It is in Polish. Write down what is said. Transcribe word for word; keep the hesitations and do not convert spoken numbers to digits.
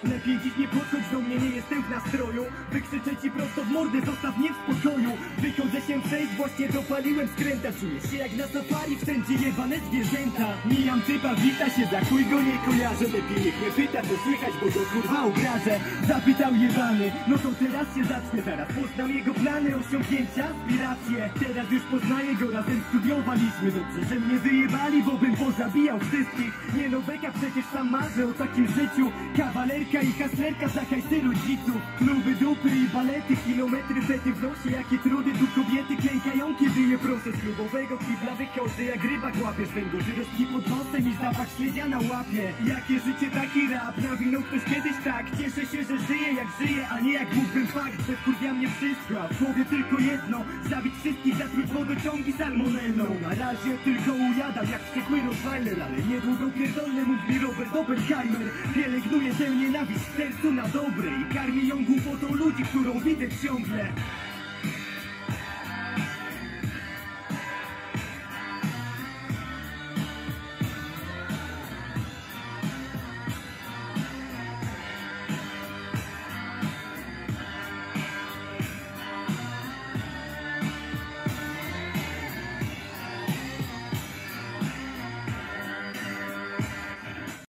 Lepiej dziś nie podchodź do mnie, nie jestem w nastroju. Wykrzyczę ci prosto w mordę, zostaw mnie w spokoju. Wychodzę się przejść, właśnie dopaliłem skręta. Czuję się jak na safari, wszędzie jebane zwierzęta. Mijam typa, wita się, za chuj go nie kojarzę. Lepiej niech mnie pyta, co słychać, bo go kurwa obrażę. Zapytał jebany, no to teraz się zacznę. Zaraz poznam jego plany, osiągnięcia, aspiracje. Teraz już poznaję go, razem studiowaliśmy. Dobrze, że mnie wyjebali, bo bym pozabijał wszystkich. Nie no beka, przecież sam marzę o takim życiu. Kawalerka i haslerka za hajsy rodziców. Kluby, dupy i balety, kilometry fety w nosie. Jakie trudy, tu kobiety klękają, kiedy je proszę. Z klubowego kibla wychodzę jak rybak, łapiesz węgorz żyrowski pod nosem i zapach śledzia na łapie. Jakie życie, taki rap, nawinął ktoś kiedyś tak. Cieszę się, że żyję jak żyję, a nie jak mógłbym fakt. Że wkurwia mnie wszystko, a w głowie tylko jedno: zabić wszystkich, zatruć wodociągi salmonellą. Na razie tylko ujadam jak wściekły Rottweiler, ale niedługo pierdolny, mów mi Robert Oppenheimer. Pielęgnuję tę nienawiść w sercu na dobre i karmię ją głupotą ludzi, którą widzę ciągle.